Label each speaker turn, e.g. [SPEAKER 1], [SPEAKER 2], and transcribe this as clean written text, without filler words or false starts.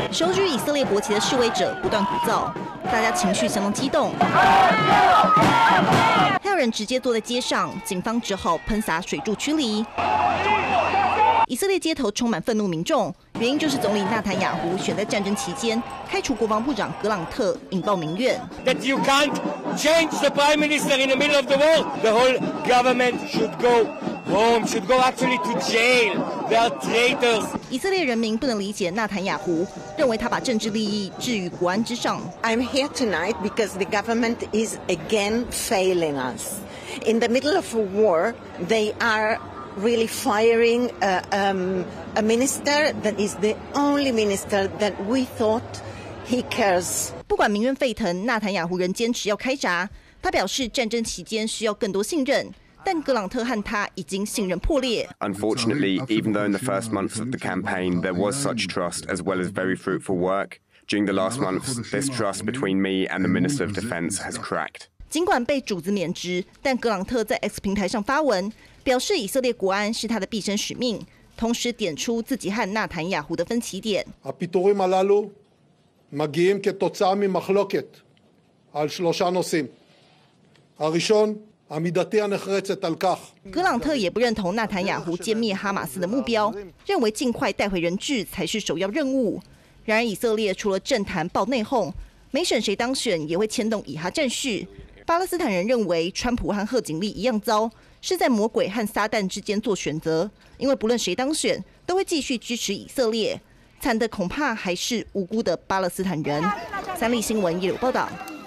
[SPEAKER 1] 手举以色列国旗的示威者不断鼓噪，大家情绪相当激动，还有人直接坐在街上，警方只好喷洒水柱驱离。以色列街头充满愤怒民众，原因就是总理纳坦雅胡选在战争期间开除国防部长格朗特，引爆民怨。
[SPEAKER 2] That you can't change the prime minister in the middle of the war. The whole government should go home, should go actually to jail. They are traitors.
[SPEAKER 1] 以色列人民不能理解纳坦雅胡，认为他把政治利益置于国安之上。
[SPEAKER 3] I'm here tonight because the government is again failing us. In the middle of a war, they are really firing a minister that is the only minister that we thought he cares.
[SPEAKER 1] 不管民怨沸腾，纳坦雅胡仍坚持要开闸。他表示，战争期间需要更多信任，但格朗特和他已经信任破裂。
[SPEAKER 4] Unfortunately, even though in the first months of the campaign there was such trust as well as very fruitful work, during the last months, this trust between me and the Minister of Defense has cracked.
[SPEAKER 1] 尽管被主子免职，但格朗特在 X 平台上发文，表示以色列国安是他的毕生使命，同时点出自己和纳坦雅胡的分歧点。
[SPEAKER 5] הפיטורים הללו מגיעים כתוצאה ממחלוקת על 3 נושאים. הראשון, עמידתי הנחרצת על כך.
[SPEAKER 1] 格朗特也不认同纳坦雅胡歼灭哈马斯的目标，认为尽快带回人质才是首要任务。然而，以色列除了政坛爆内讧，没选谁当选也会牵动以哈战事。巴勒斯坦人认为，川普和贺锦丽一样糟，是在魔鬼和撒旦之间做选择，因为不论谁当选，都会继续支持以色列。惨的恐怕还是无辜的巴勒斯坦人。三立新闻也有报道。